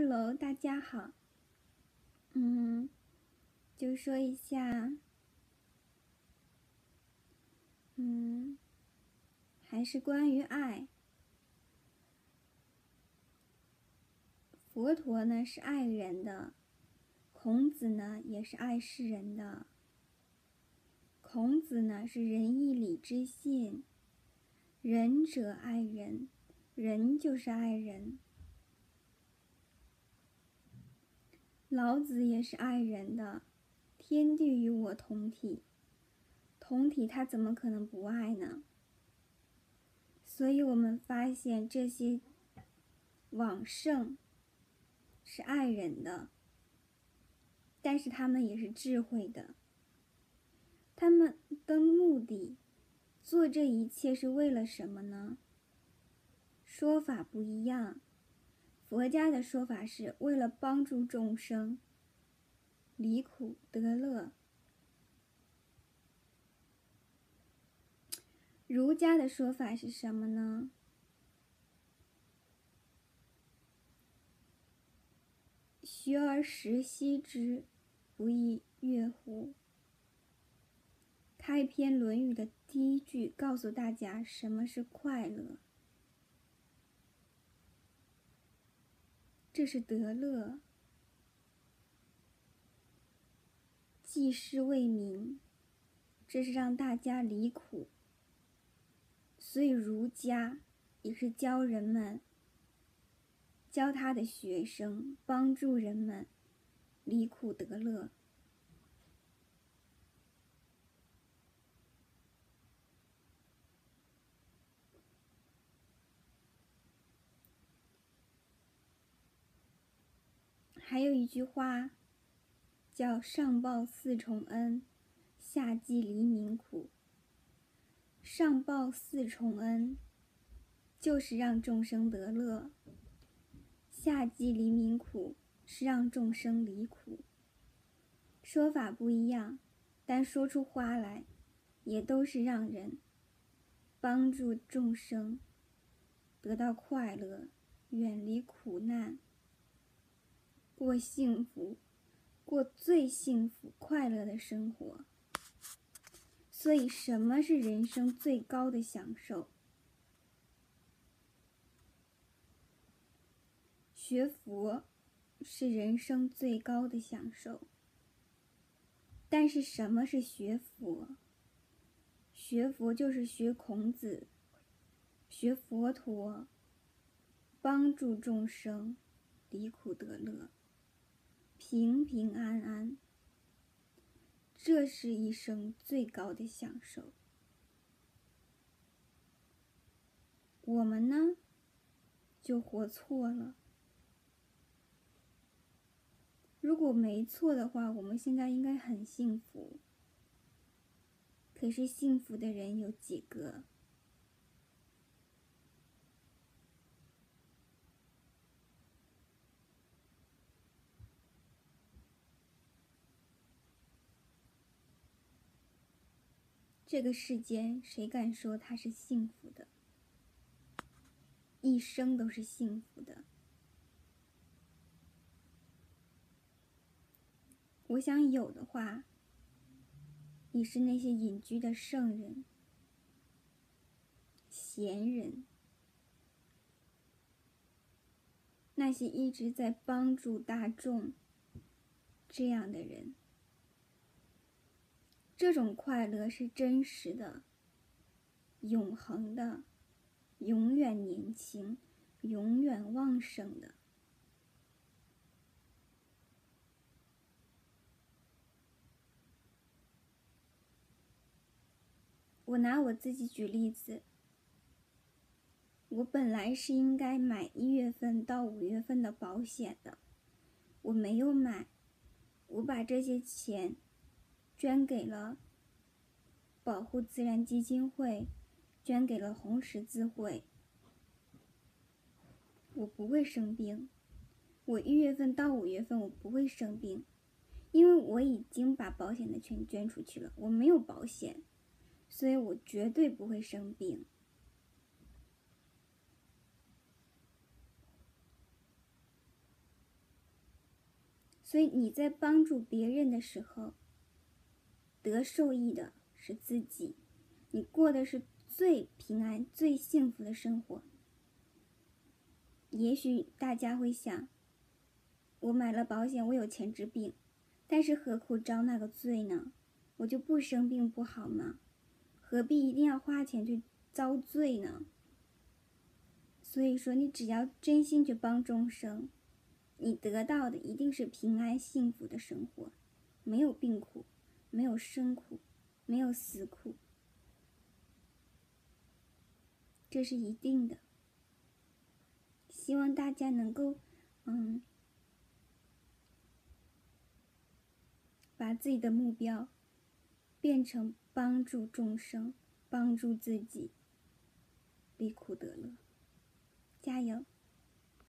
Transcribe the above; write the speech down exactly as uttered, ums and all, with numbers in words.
Hello， 大家好。嗯，就说一下，嗯，还是关于爱。佛陀呢是爱人的，孔子呢也是爱世人的。孔子呢是仁义礼智信，仁者爱人，人就是爱人。老子也是爱人的，天地与我同体，同体他怎么可能不爱呢？所以我们发现这些往圣是爱人的，但是他们也是智慧的。他们的目的做这一切是为了什么呢？说法不一样。佛家的说法是为了帮助众生离苦得乐，儒家的说法是什么呢？学而时习之，不亦说乎？开篇《论语》的第一句告诉大家什么是快乐，这是得乐。济世为民，这是让大家离苦。所以儒家也是教人们，教他的学生，帮助人们离苦得乐。还有一句话叫上报四重恩，下济黎民苦。上报四重恩就是让众生得乐，下济黎民苦是让众生离苦。说法不一样，但说出话来也都是让人帮助众生得到快乐，远离苦难，过幸福，过最幸福快乐的生活。所以什么是人生最高的享受？学佛是人生最高的享受。但是什么是学佛？学佛就是学孔子，学佛陀，帮助众生离苦得乐，平平安安，这是一生最高的享受。我们呢，就活错了。如果没错的话，我们现在应该很幸福。可是幸福的人有几个？这个世间谁敢说他是幸福的？一生都是幸福的。我想有的话，也是那些隐居的圣人、贤人，那些一直在帮助大众这样的人。这种快乐是真实的、永恒的、永远年轻、永远旺盛的。我拿我自己举例子，我本来是应该买一月份到五月份的保险的，我没有买，我把这些钱捐给了保护自然基金会，捐给了红十字会。我不会生病，我一月份到五月份我不会生病，因为我已经把保险的钱捐出去了，我没有保险，所以我绝对不会生病。 所以你在帮助别人的时候，得受益的是自己，你过的是最平安、最幸福的生活。也许大家会想，我买了保险，我有钱治病，但是何苦遭那个罪呢？我就不生病不好吗？何必一定要花钱去遭罪呢？所以说，你只要真心去帮众生，你得到的一定是平安幸福的生活，没有病苦，没有生苦，没有死苦，这是一定的。希望大家能够，嗯，把自己的目标变成帮助众生，帮助自己，离苦得乐，加油！